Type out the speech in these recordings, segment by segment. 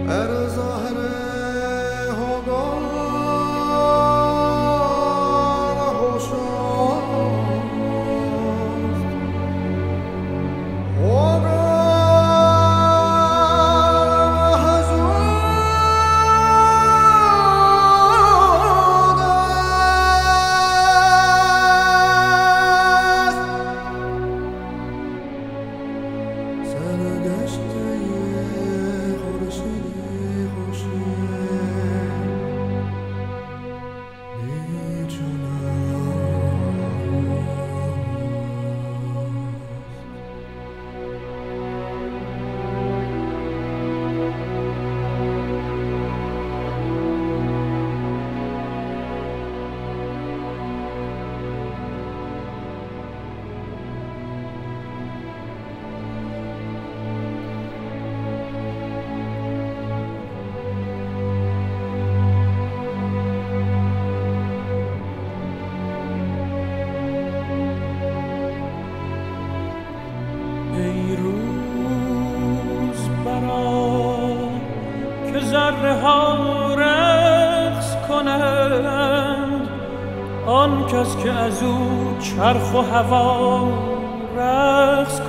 ذره ها رقص کنند، آن کس که از او چرخ و هوا رقص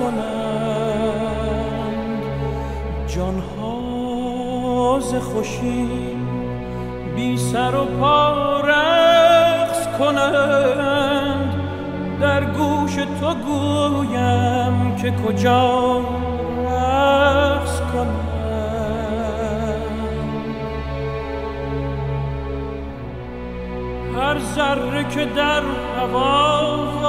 کنند. جانها ز خوشی بی سر و پا رقص کنند، در گوش تو گویم که کجا رقص کنند. هر ذره که در هوا